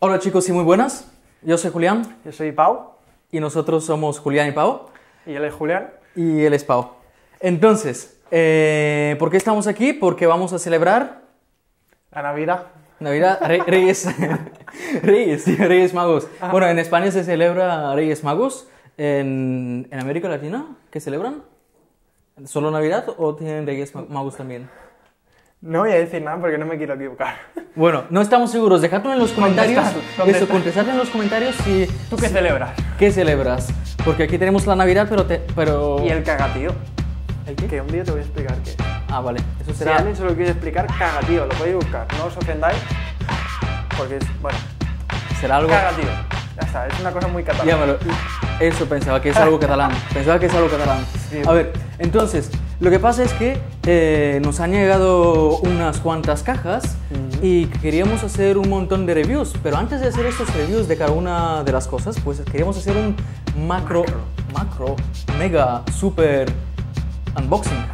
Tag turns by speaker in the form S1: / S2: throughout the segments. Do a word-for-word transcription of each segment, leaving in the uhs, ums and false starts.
S1: Hola chicos y muy buenas, yo soy Julián
S2: Yo soy Pau
S1: y nosotros somos Julián y Pau
S2: y él es Julián.
S1: y él es Pau. Entonces, eh, ¿por qué estamos aquí? Porque vamos a celebrar
S2: La Navidad.
S1: Navidad, Re- Reyes, Reyes, sí, Reyes Magos.
S2: Ajá.
S1: Bueno, en España se celebra Reyes Magos, en, en América Latina, ¿qué celebran? ¿Solo Navidad o tienen Reyes Ma- Magos también?
S2: No voy a decir nada porque no me quiero equivocar.
S1: Bueno, no estamos seguros, dejadlo en los comentarios,
S2: Contestad, contestad.
S1: eso, contestad en los comentarios si...
S2: ¿Tú qué celebras?
S1: ¿Qué celebras? Porque aquí tenemos la Navidad, pero... Te, pero...
S2: Y el cagatío.
S1: ¿El qué?
S2: Que un día te voy a explicar qué es.
S1: Ah, vale, eso
S2: Si
S1: será...
S2: alguien se lo quiere explicar, cagatío, lo podéis buscar. No os ofendáis porque es, bueno,
S1: será algo...
S2: cagatío. Ya está, es una cosa muy catalana.
S1: Ya me lo- Eso pensaba que es algo catalán. Pensaba que es algo catalán.
S2: Sí.
S1: A ver, entonces, lo que pasa es que eh, nos han llegado unas cuantas cajas y queríamos hacer un montón de reviews. Pero antes de hacer estos reviews de cada una de las cosas, pues queríamos hacer un macro, macro, mega, super unboxing.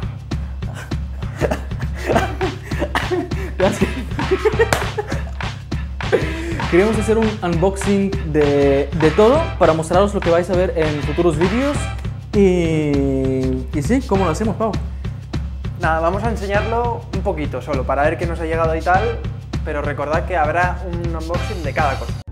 S1: Queríamos hacer un unboxing de, de todo para mostraros lo que vais a ver en futuros vídeos. Y, y sí, ¿cómo lo hacemos, Pau?
S2: Nada, vamos a enseñarlo un poquito solo para ver qué nos ha llegado y tal. Pero recordad que habrá un unboxing de cada cosa.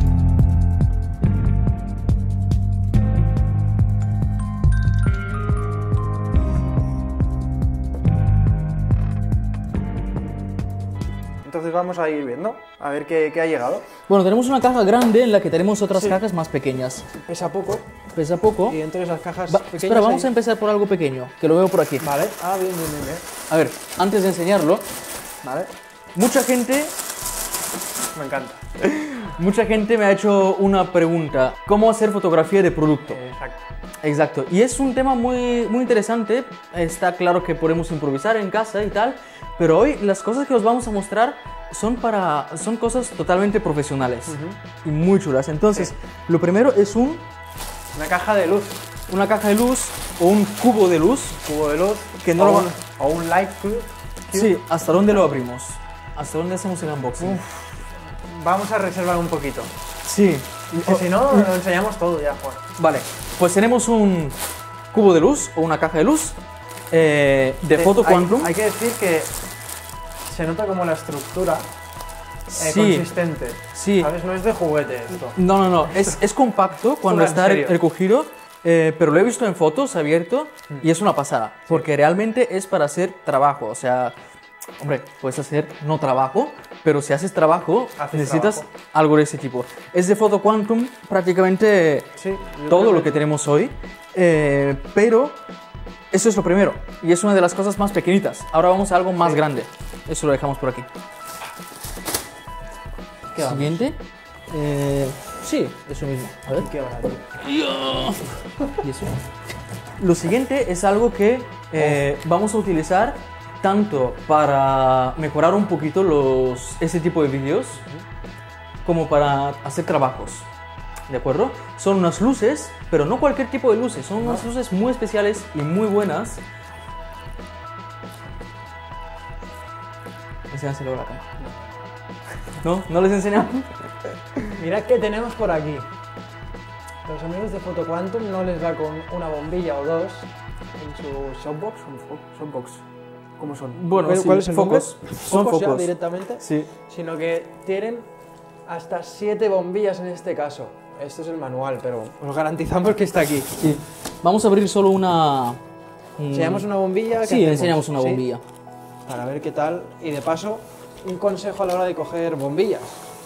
S2: Entonces vamos a ir viendo, a ver qué, qué ha llegado.
S1: Bueno, tenemos una caja grande en la que tenemos otras
S2: Sí.
S1: cajas más pequeñas.
S2: Pesa poco
S1: Pesa poco.
S2: y dentro de esas cajas
S1: Va-
S2: pequeñas
S1: espera, vamos
S2: hay-
S1: a empezar por algo pequeño, que lo veo por aquí.
S2: Vale, ah, bien, bien, bien, bien.
S1: A ver, antes de enseñarlo,
S2: Vale,
S1: mucha gente,
S2: me encanta.
S1: mucha gente me ha hecho una pregunta. ¿Cómo hacer fotografía de producto?
S2: Exacto.
S1: Exacto, y es un tema muy, muy interesante. Está claro que podemos improvisar en casa y tal, pero hoy las cosas que os vamos a mostrar son, para, son cosas totalmente profesionales y muy chulas. Entonces, lo primero es un,
S2: Una caja de luz,
S1: una caja de luz o un cubo de luz.
S2: cubo de luz,
S1: Que no
S2: o,
S1: lo
S2: un,
S1: va-
S2: o un light cube.
S1: Sí, ¿hasta dónde lo abrimos? ¿Hasta dónde hacemos el unboxing?
S2: Vamos a reservar un poquito.
S1: Sí.
S2: Que si no, lo enseñamos todo ya, Juan.
S1: Vale, pues tenemos un cubo de luz o una caja de luz eh, de
S2: Eh,
S1: Photo
S2: hay-
S1: Quantum.
S2: Hay, que decir que se nota como la estructura eh,
S1: Sí.
S2: consistente.
S1: Sí.
S2: ¿Sabes? No es de juguete esto.
S1: No, no, no, es, es compacto cuando
S2: Una, en
S1: está
S2: serio.
S1: recogido, eh, pero lo he visto en fotos abierto y es una pasada, porque realmente es para hacer trabajo, o sea, hombre, puedes hacer no trabajo, pero si haces trabajo
S2: Haces
S1: necesitas
S2: trabajo.
S1: algo de ese tipo. Es de Photo Quantum prácticamente
S2: Sí, yo
S1: todo
S2: creo
S1: lo que tenemos hoy, eh, pero eso es lo primero y es una de las cosas más pequeñitas. Ahora vamos a algo más
S2: Sí.
S1: grande, eso lo dejamos por aquí.
S2: ¿Qué vamos?
S1: Siguiente. Eh, sí, eso mismo. A ver.
S2: Qué barato.
S1: Y eso. Lo siguiente es algo que eh, vamos a utilizar tanto para mejorar un poquito los, ese tipo de vídeos como para hacer trabajos. ¿De acuerdo? Son unas luces, pero no cualquier tipo de luces, son unas luces muy especiales y muy buenas. Enséñaselo a la cámara. ¿No? ¿No les enseñamos?
S2: Mirad qué tenemos por aquí. Los amigos de Photo Quantum no les da con una bombilla o dos en su softbox. ¿Un fo- softbox? ¿Cómo son?
S1: Bueno,
S2: ¿Cuál,
S1: sí,
S2: cuál es el
S1: focos.
S2: nombre?
S1: Son
S2: ¿Focos ya
S1: focos.
S2: directamente?
S1: Sí.
S2: Sino que tienen hasta siete bombillas en este caso. Esto es el manual, pero os garantizamos que está aquí.
S1: Sí. Vamos a abrir solo una... un-
S2: ¿Enseñamos una bombilla? ¿Qué
S1: Sí,
S2: hacemos?
S1: enseñamos una
S2: ¿Sí?
S1: bombilla.
S2: Para ver qué tal. Y de paso, un consejo a la hora de coger bombillas.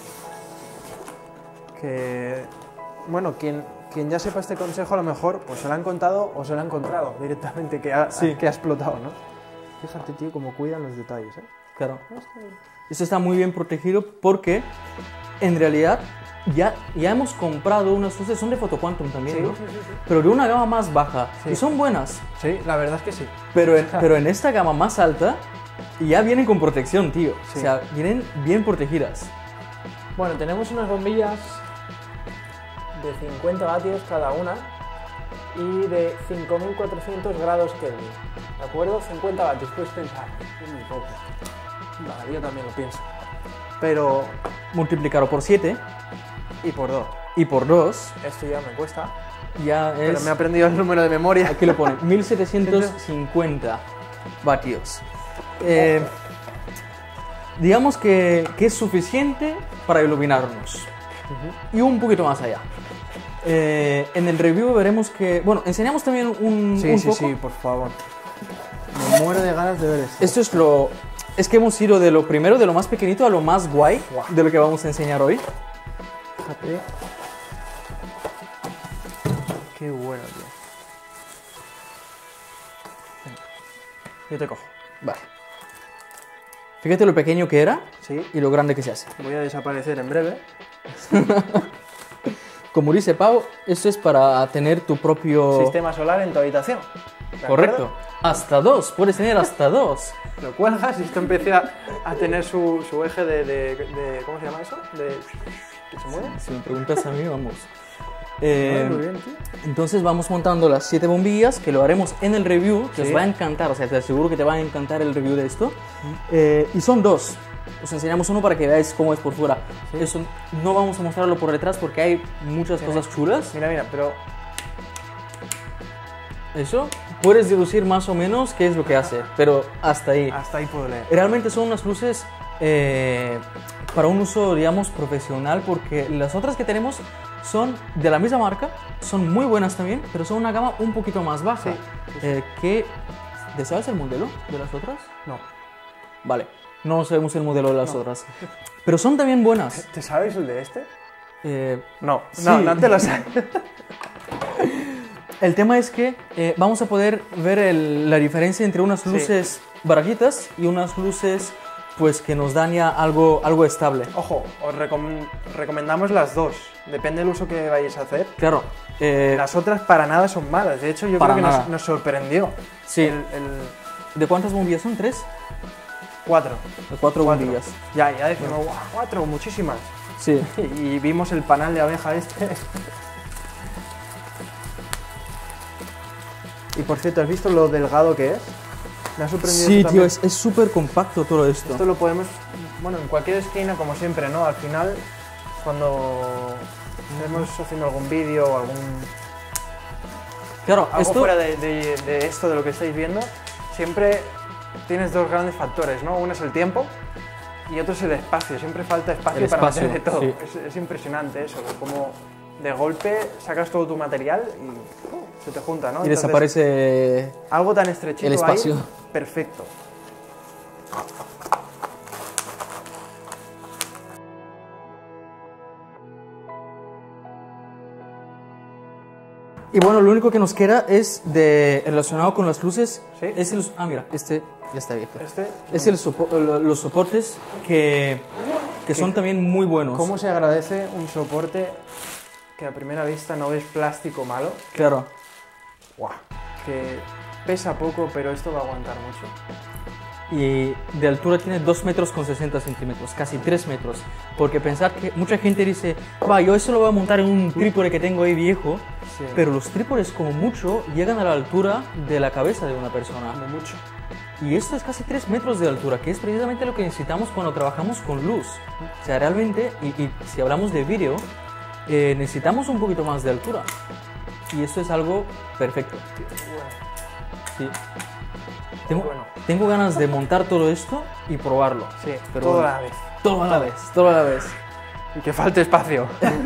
S2: Que, bueno, quien, quien ya sepa este consejo a lo mejor pues se lo han contado o se lo ha encontrado directamente que ha,
S1: Sí.
S2: que ha explotado, ¿no? Fíjate, tío, cómo cuidan los detalles, ¿eh?
S1: Claro. Esto está muy bien protegido porque en realidad ya, ya hemos comprado unas luces, son de Photo Quantum también,
S2: Sí,
S1: ¿no?
S2: sí, sí, sí.
S1: Pero de una gama más baja
S2: Sí.
S1: y son buenas.
S2: Sí, la verdad es que sí.
S1: Pero en, pero en esta gama más alta ya vienen con protección, tío.
S2: Sí.
S1: O sea, vienen bien protegidas.
S2: Bueno, tenemos unas bombillas de cincuenta vatios cada una y de cinco mil cuatrocientos grados Kelvin. ¿De acuerdo? cincuenta vatios, puedes pensar, es muy poco. Vale, yo también lo pienso. Pero
S1: multiplicado por siete
S2: Y por dos.
S1: y por dos,
S2: Esto ya me cuesta.
S1: ya
S2: Pero
S1: es...
S2: me he aprendido el número de memoria.
S1: Aquí lo pone, mil setecientos cincuenta vatios. Eh, digamos que, que es suficiente para iluminarnos. Y un poquito más allá. Eh, en el review veremos que... Bueno, enseñamos también un,
S2: Sí,
S1: un
S2: sí,
S1: poco.
S2: sí, por favor. Me muero de ganas de ver esto.
S1: Esto es lo... Es que hemos ido de lo primero, de lo más pequeñito, a lo más guay de lo que vamos a enseñar hoy.
S2: Fíjate. Qué bueno, tío. Yo te cojo.
S1: Vale. Fíjate lo pequeño que era
S2: Sí.
S1: y lo grande que se hace.
S2: Voy a desaparecer en breve.
S1: Como dice Pau, esto es para tener tu propio...
S2: Sistema solar en tu habitación. ¿De
S1: Correcto.
S2: acuerdo?
S1: Hasta dos, puedes tener hasta dos.
S2: Lo cuelgas y esto empieza a tener su, su eje de, de, de- ¿Cómo se llama eso? De... ¿Que se mueve?
S1: Si me preguntas a mí, vamos.
S2: Ay,
S1: Eh,
S2: muy bien, tío.
S1: entonces vamos montando las siete bombillas, que lo haremos en el review, que
S2: Sí.
S1: os va a encantar, o sea, te aseguro que te va a encantar el review de esto. Eh, y son dos. Os enseñamos uno para que veáis cómo es por fuera.
S2: Sí.
S1: Eso no vamos a mostrarlo por detrás porque hay muchas
S2: Mira.
S1: cosas chulas.
S2: Mira, mira, pero
S1: Eso, puedes deducir más o menos qué es lo que hace, pero hasta ahí.
S2: hasta ahí puedo leer.
S1: Realmente son unas luces eh, para un uso, digamos, profesional, porque las otras que tenemos son de la misma marca, son muy buenas también, pero son una gama un poquito más baja.
S2: Sí, sí, sí.
S1: Eh, que, ¿Deseas el modelo de las otras?
S2: No.
S1: Vale, no sabemos el modelo de las otras, pero son también buenas.
S2: ¿Te sabes el de este?
S1: Eh,
S2: No,
S1: Sí.
S2: no, no te lo sabes.
S1: el tema es que eh, vamos a poder ver el- la diferencia entre unas
S2: Sí.
S1: luces barajitas y unas luces pues que nos dan ya algo, algo estable.
S2: Ojo, os recom- recomendamos las dos. Depende del uso que vayáis a hacer.
S1: Claro. eh,
S2: Las otras para nada son malas. De hecho, yo
S1: Para
S2: creo que
S1: nada.
S2: nos, nos sorprendió.
S1: Sí.
S2: El, el
S1: ¿De cuántas bombillas son? ¿Tres?
S2: cuatro.
S1: De cuatro,
S2: Cuatro.
S1: bombillas.
S2: Ya, ya decimos, "Guau, cuatro, muchísimas".
S1: Sí.
S2: Y vimos el panal de abeja este. Y por cierto, ¿has visto lo delgado que es? Me ha sorprendido
S1: Sí,
S2: eso
S1: tío,
S2: también.
S1: es es súper compacto todo esto.
S2: Esto lo podemos, bueno, en cualquier esquina, como siempre, ¿no? Al final, cuando estemos haciendo algún vídeo o algún
S1: Claro,
S2: algo
S1: esto...
S2: fuera de, de- de esto, de lo que estáis viendo, siempre tienes dos grandes factores, ¿no? Uno es el tiempo y otro es el espacio. Siempre falta espacio,
S1: El
S2: para
S1: espacio,
S2: meter de todo.
S1: sí.
S2: Es, es impresionante eso, como de golpe sacas todo tu material y ¡pum! Se te junta, ¿no?
S1: Y
S2: Entonces,
S1: desaparece...
S2: algo tan estrechito
S1: el espacio.
S2: ahí, perfecto.
S1: Y bueno, lo único que nos queda es de relacionado con las luces.
S2: Sí.
S1: Es el, ah, mira, este ya está abierto.
S2: Este,
S1: Es el sopo- lo- los soportes que, que son también muy buenos.
S2: ¿Cómo se agradece un soporte que a primera vista no ves plástico malo?
S1: Claro.
S2: ¡Guau! Que pesa poco, pero esto va a aguantar mucho.
S1: Y de altura tiene dos metros con sesenta centímetros, casi tres metros. Porque pensar que mucha gente dice, va, yo eso lo voy a montar en un trípode que tengo ahí viejo,
S2: Sí.
S1: pero los trípodes como mucho llegan a la altura de la cabeza de una persona.
S2: Como mucho.
S1: Y esto es casi tres metros de altura, que es precisamente lo que necesitamos cuando trabajamos con luz. O sea, realmente, y, y si hablamos de vídeo, eh, necesitamos un poquito más de altura. Y esto es algo perfecto.
S2: Bueno,
S1: Sí. Tengo,
S2: Bueno.
S1: tengo ganas de montar todo esto y probarlo.
S2: sí,
S1: Pero
S2: todo
S1: bueno,
S2: a la vez.
S1: Todo a la vez, todo a la vez.
S2: Y que falte espacio.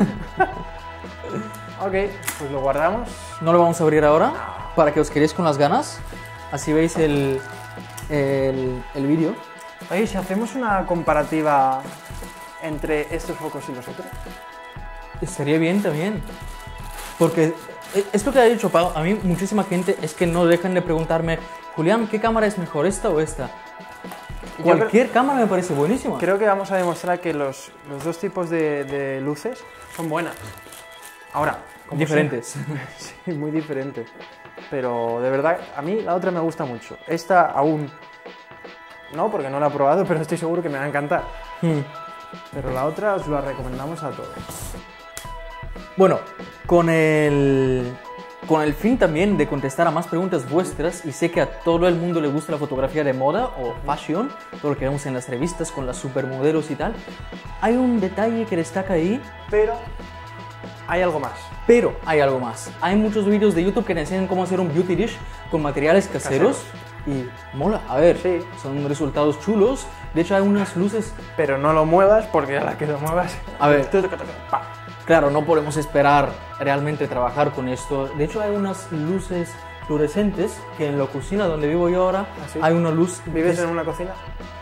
S2: Ok, pues lo guardamos.
S1: No lo vamos a abrir ahora para que os quedéis con las ganas. Así veis el, el, el vídeo.
S2: Oye, si hacemos una comparativa entre estos focos y los otros.
S1: Estaría bien también. Porque eh, esto que ha dicho Pau, a mí muchísima gente es que no dejan de preguntarme, Julián, ¿qué cámara es mejor, esta o esta?
S2: Yo
S1: Cualquier cámara me parece buenísima.
S2: Creo que vamos a demostrar que los, los dos tipos de, de luces son buenas. Ahora, como
S1: Diferentes.
S2: siempre- Sí, muy diferentes. Pero de verdad, a mí la otra me gusta mucho. Esta aún no, porque no la he probado, pero estoy seguro que me va a encantar.
S1: Hmm.
S2: Pero la otra os la recomendamos a todos.
S1: Bueno, con el, con el fin también de contestar a más preguntas vuestras, y sé que a todo el mundo le gusta la fotografía de moda o fashion, todo lo que vemos en las revistas con las supermodelos y tal, hay un detalle que destaca ahí,
S2: Pero hay algo más.
S1: pero hay algo más. Hay muchos vídeos de YouTube que te enseñan cómo hacer un beauty dish con materiales caseros, y mola, a ver,
S2: Sí.
S1: son resultados chulos. De hecho hay unas luces,
S2: Pero no lo muevas porque a la que lo muevas...
S1: a ver,
S2: ¡pa!
S1: claro, no podemos esperar realmente trabajar con esto. De hecho hay unas luces fluorescentes que en la cocina donde vivo yo ahora
S2: ¿Ah, sí?
S1: hay una luz.
S2: ¿Vives
S1: es-
S2: en una cocina?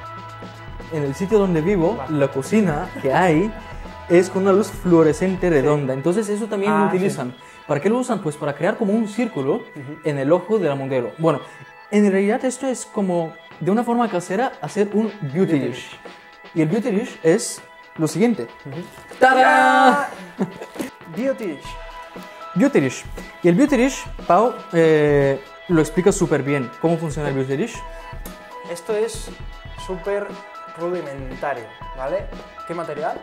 S1: en el sitio donde vivo,
S2: Vale.
S1: la cocina que hay es con una luz fluorescente redonda. Entonces eso también
S2: Ah,
S1: lo utilizan. ¿Para qué lo usan? Pues para crear como un círculo en el ojo de la modelo. Bueno, en realidad esto es como de una forma casera hacer un beauty dish. Y el beauty dish es lo siguiente. ¡Tarán!
S2: Beauty dish.
S1: Beauty dish. Y el beauty dish, Pau, eh, lo explica súper bien. ¿Cómo funciona el beauty dish?
S2: Esto es súper rudimentario, ¿vale? ¿Qué material?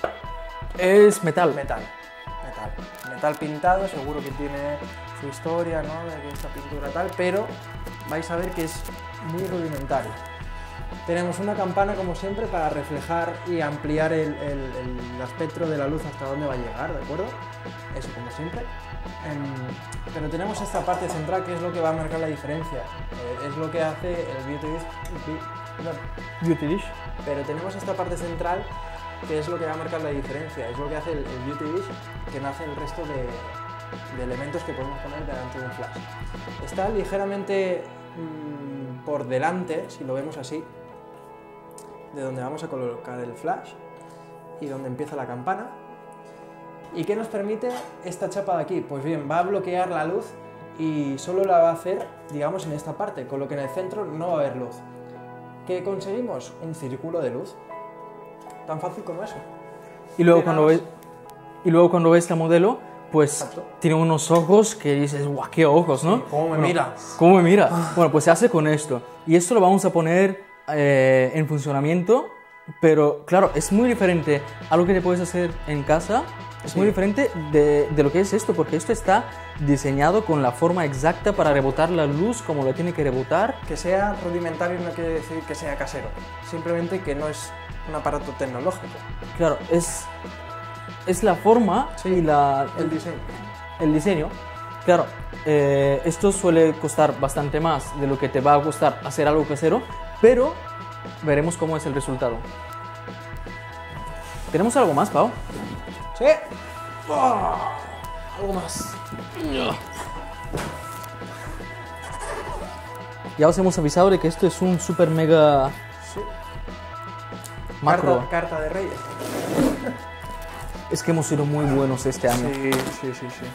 S1: Es metal.
S2: Metal. Metal. Metal pintado, seguro que tiene su historia, ¿no? De que esta pintura tal, pero vais a ver que es muy rudimentario. Tenemos una campana, como siempre, para reflejar y ampliar el, el- el espectro de la luz hasta dónde va a llegar, ¿de acuerdo? Eso, como siempre. Em, pero tenemos esta parte central que es lo que va a marcar la diferencia. Eh, es lo que hace el beauty dish. bi- no,
S1: Beauty dish.
S2: pero tenemos esta parte central que es lo que va a marcar la diferencia, es lo que hace el, el beauty dish que no hace el resto de, de elementos que podemos poner delante de un flash. Está ligeramente mm, por delante, si lo vemos así, de donde vamos a colocar el flash y donde empieza la campana. ¿Y qué nos permite esta chapa de aquí? Pues bien, va a bloquear la luz y solo la va a hacer, digamos, en esta parte, con lo que en el centro no va a haber luz. ¿Qué conseguimos? Un círculo de luz. Tan fácil como eso.
S1: Y luego,
S2: Y
S1: cuando
S2: nada
S1: ves, y luego cuando ves la modelo, pues
S2: Exacto.
S1: tiene unos ojos que dices, guau, qué ojos, ¿no?
S2: Sí, cómo me
S1: Bueno,
S2: mira.
S1: ¿Cómo me mira? Bueno, pues se hace con esto. Y esto lo vamos a poner eh, en funcionamiento, pero claro, es muy diferente a lo que te puedes hacer en casa. Es
S2: Sí.
S1: muy diferente de, de lo que es esto, porque esto está diseñado con la forma exacta para rebotar la luz como la tiene que rebotar.
S2: Que sea rudimentario no quiere decir que sea casero, simplemente que no es un aparato tecnológico.
S1: Claro, es, es la forma
S2: Sí,
S1: y la,
S2: El diseño.
S1: el diseño. Claro, eh, esto suele costar bastante más de lo que te va a costar hacer algo casero, pero veremos cómo es el resultado. ¿Tenemos algo más, Pau?
S2: ¡Sí! ¡Oh! Algo más.
S1: Ya os hemos avisado de que esto es un super mega
S2: Sí.
S1: macro.
S2: Carta, carta de Reyes.
S1: Es que hemos sido muy buenos este año.
S2: Sí, sí, sí, sí.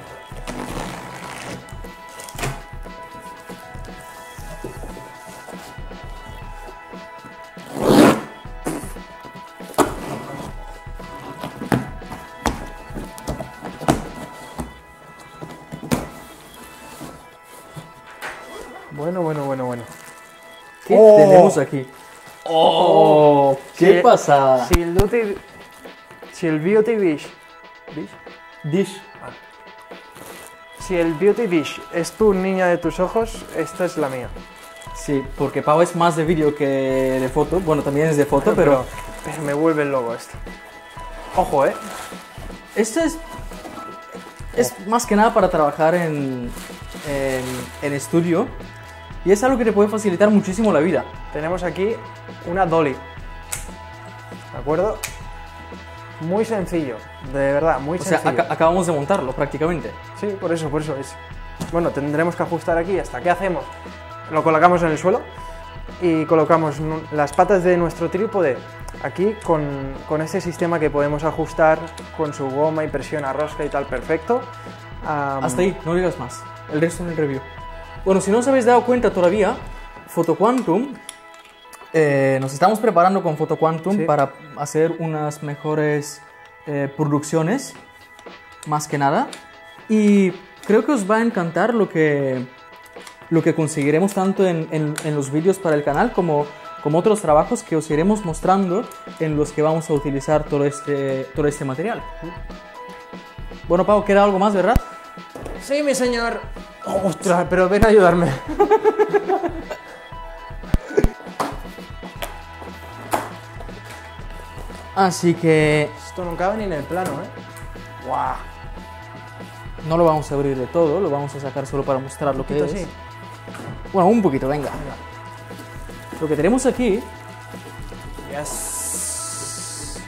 S2: Bueno, bueno, bueno, bueno.
S1: ¿Qué
S2: Oh.
S1: tenemos aquí? ¡Oh! ¡Qué
S2: Si-
S1: pasada!
S2: Si el beauty, si el beauty dish, dish,
S1: Dish.
S2: si el beauty dish es tu niña de tus ojos, esta es la mía.
S1: Sí, porque Pau es más de vídeo que de foto. Bueno, también es de foto, pero...
S2: pero me vuelve loco esto. Ojo, eh.
S1: Esto es, es más que nada para trabajar en, en, en estudio, y es algo que te puede facilitar muchísimo la vida.
S2: Tenemos aquí una dolly. ¿De acuerdo? Muy sencillo, de verdad, muy
S1: O sea,
S2: sencillo.
S1: aca- acabamos de montarlo prácticamente.
S2: Sí, por eso, por eso es. Bueno, tendremos que ajustar aquí hasta qué hacemos. Lo colocamos en el suelo y colocamos nu- las patas de nuestro trípode aquí con, con este sistema que podemos ajustar con su goma y presión a rosca y tal, perfecto. Am,
S1: Hasta ahí, no digas más. El resto en el review. Bueno, si no os habéis dado cuenta todavía, PhotoQuantum, eh, nos estamos preparando con PhotoQuantum
S2: Sí.
S1: para hacer unas mejores eh, producciones, más que nada. Y creo que os va a encantar lo que, lo que conseguiremos tanto en, en- en los vídeos para el canal como, como otros trabajos que os iremos mostrando en los que vamos a utilizar todo este, todo este material. Bueno, Pau, ¿queda algo más, verdad?
S2: Sí, mi señor. Oh, ostras, pero ven a ayudarme.
S1: Así que
S2: Esto no cabe ni en el plano, ¿eh? ¡Guau!
S1: no lo vamos a abrir de todo, lo vamos a sacar solo para mostrar lo que
S2: Un
S1: es.
S2: poquito así.
S1: Bueno, un poquito, venga. Lo que tenemos aquí
S2: Yes.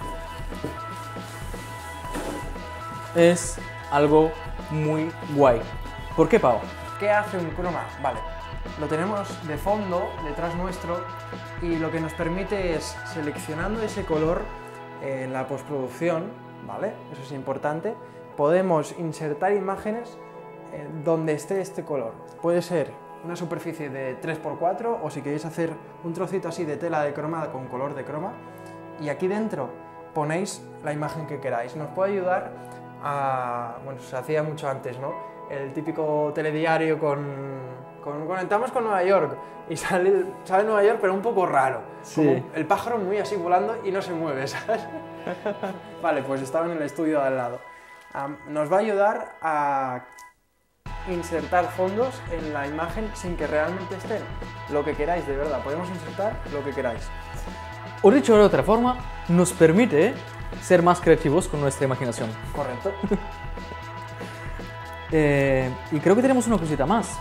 S1: es algo muy guay. ¿Por qué, Pau?
S2: ¿Qué hace un croma? Vale, lo tenemos de fondo, detrás nuestro, y lo que nos permite es, seleccionando ese color en la postproducción, ¿vale? Eso es importante, podemos insertar imágenes eh, donde esté este color. Puede ser una superficie de tres por cuatro o si queréis hacer un trocito así de tela de croma con color de croma, y aquí dentro ponéis la imagen que queráis. Nos puede ayudar a... bueno, se hacía mucho antes, ¿no? El típico telediario con, con conectamos con Nueva York y sale, sale Nueva York pero un poco raro,
S1: Sí.
S2: como el pájaro muy así volando y no se mueve, ¿sabes? Vale, pues estaba en el estudio de al lado. Um, nos va a ayudar a insertar fondos en la imagen sin que realmente estén. Lo que queráis, de verdad, podemos insertar lo que queráis.
S1: O dicho de otra forma, nos permite ser más creativos con nuestra imaginación.
S2: Correcto.
S1: Eh, y creo que tenemos una cosita más.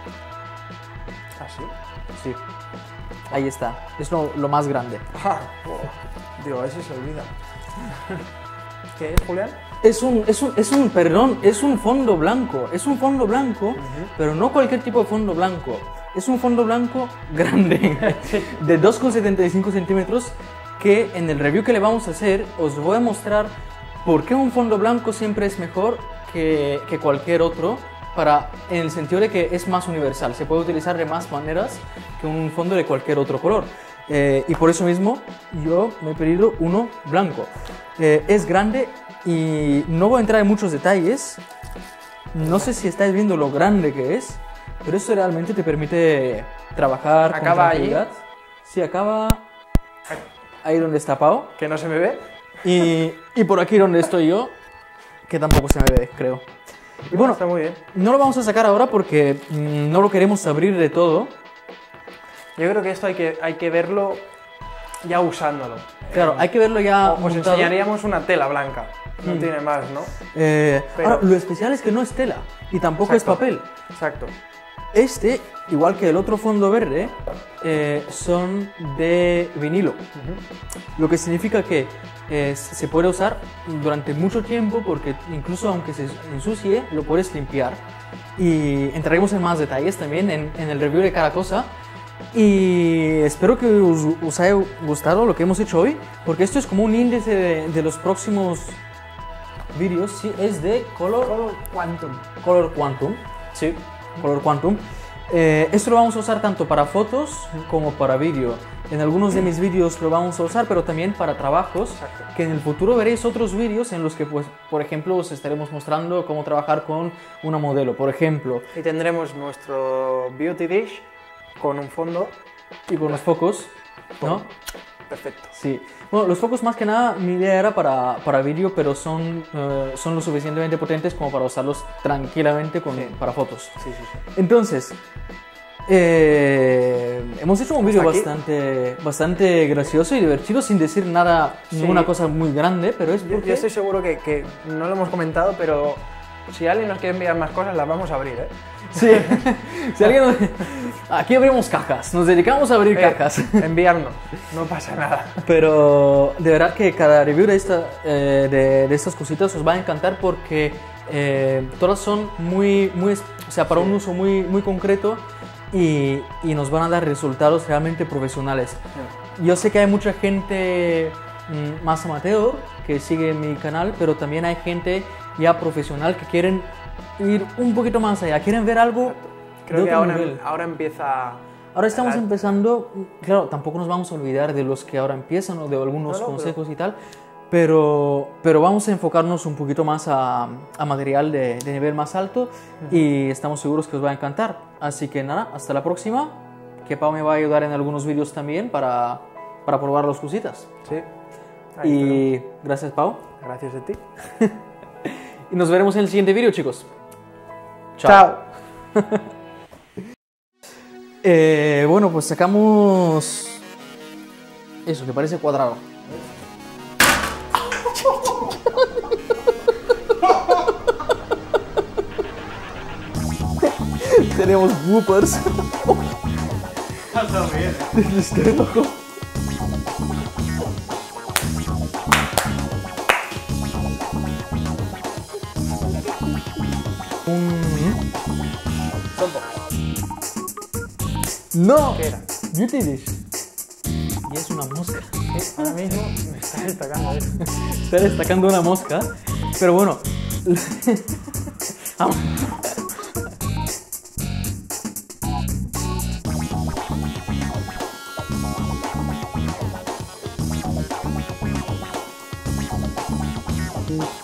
S2: ¿Así?
S1: Sí. Ahí está. Es lo, lo más grande.
S2: Ah, oh, digo, a ver si se olvida. ¿Qué es, Julián?
S1: Es un, es un, es un, perdón, es un fondo blanco. Es un fondo blanco, pero no cualquier tipo de fondo blanco. Es un fondo blanco grande, de dos coma setenta y cinco centímetros, que en el review que le vamos a hacer os voy a mostrar por qué un fondo blanco siempre es mejor que, que cualquier otro, para, en el sentido de que es más universal, se puede utilizar de más maneras que un fondo de cualquier otro color. Eh, y por eso mismo yo me he pedido uno blanco. Eh, es grande y no voy a entrar en muchos detalles. No sé si estáis viendo lo grande que es, pero esto realmente te permite trabajar con
S2: ¿Acaba allí?
S1: tranquilidad. Sí, acaba ahí donde está Pau.
S2: ¿Que no se me ve?
S1: Y, y por aquí donde estoy yo, que tampoco se me ve, creo. Y bueno,
S2: Está muy bien.
S1: no lo vamos a sacar ahora porque mm, no lo queremos abrir de todo.
S2: Yo creo que esto hay que, hay que verlo ya usándolo.
S1: Claro,
S2: Eh,
S1: hay que verlo ya
S2: Os
S1: montado.
S2: enseñaríamos una tela blanca. No
S1: Mm.
S2: tiene más, ¿no?
S1: Eh,
S2: Pero-
S1: ahora, lo especial es que no es tela y tampoco
S2: Exacto.
S1: es papel.
S2: Exacto.
S1: Este, igual que el otro fondo verde, eh, son de vinilo. Lo que significa que eh, se puede usar durante mucho tiempo porque incluso aunque se ensucie, lo puedes limpiar. Y entraremos en más detalles también en, en el review de cada cosa. Y espero que os, os haya gustado lo que hemos hecho hoy, porque esto es como un índice de, de los próximos vídeos. Sí, es de Color,
S2: Color Quantum.
S1: Color Quantum. Sí, Color Quantum. Eh, esto lo vamos a usar tanto para fotos como para vídeo. En algunos de mis vídeos lo vamos a usar, pero también para trabajos,
S2: Exacto.
S1: que en el futuro veréis otros vídeos en los que, pues, por ejemplo, os estaremos mostrando cómo trabajar con una modelo, por ejemplo,
S2: Y tendremos nuestro Beauty Dish con un fondo
S1: y con los focos, ¿no?
S2: perfecto.
S1: Sí. Bueno, los focos más que nada mi idea era para, para vídeo, pero son, eh, son lo suficientemente potentes como para usarlos tranquilamente con,
S2: Sí.
S1: para fotos.
S2: Sí, sí, sí.
S1: Entonces, eh, hemos hecho un vídeo
S2: aquí.
S1: bastante, bastante gracioso y divertido sin decir nada,
S2: Sí.
S1: ninguna cosa muy grande, pero es
S2: Yo,
S1: porque...
S2: yo estoy seguro que, que no lo hemos comentado, pero si alguien nos quiere enviar más cosas, las vamos a abrir, ¿eh?
S1: Sí. Si alguien nos- Aquí abrimos cajas, nos dedicamos a abrir
S2: Eh,
S1: cajas.
S2: Enviarnos, no pasa nada.
S1: Pero de verdad que cada review de, esta, eh, de, de estas cositas os va a encantar porque eh, todas son muy, muy, es- o sea, para un uso muy, muy concreto y, y nos van a dar resultados realmente profesionales. Yo sé que hay mucha gente mm, más amateur que sigue mi canal, pero también hay gente ya profesional que quieren ir un poquito más allá, quieren ver algo
S2: Creo
S1: de
S2: que
S1: otro
S2: ahora,
S1: nivel.
S2: ahora empieza...
S1: Ahora estamos
S2: la-
S1: empezando, claro, tampoco nos vamos a olvidar de los que ahora empiezan o de algunos
S2: No, no,
S1: consejos y tal, pero, pero vamos a enfocarnos un poquito más a, a material de, de nivel más alto y estamos seguros que os va a encantar. Así que nada, hasta la próxima, que Pau me va a ayudar en algunos vídeos también para, para probar las cositas.
S2: Sí. Ahí
S1: Y gracias Pau,
S2: estaremos. Gracias a ti.
S1: y nos veremos en el siguiente vídeo, chicos.
S2: Chao.
S1: Eh, bueno, pues sacamos eso que parece cuadrado. Tenemos bloopers.
S3: Está bien, ¿eh?
S1: Estoy loco. Un...
S2: Son pocos.
S1: No.
S2: ¿Qué era?
S1: Beauty dish. Y es una mosca.
S2: Sí, ahora mismo me está destacando eso.
S1: Está destacando una mosca. Pero bueno. Vamos. Mm.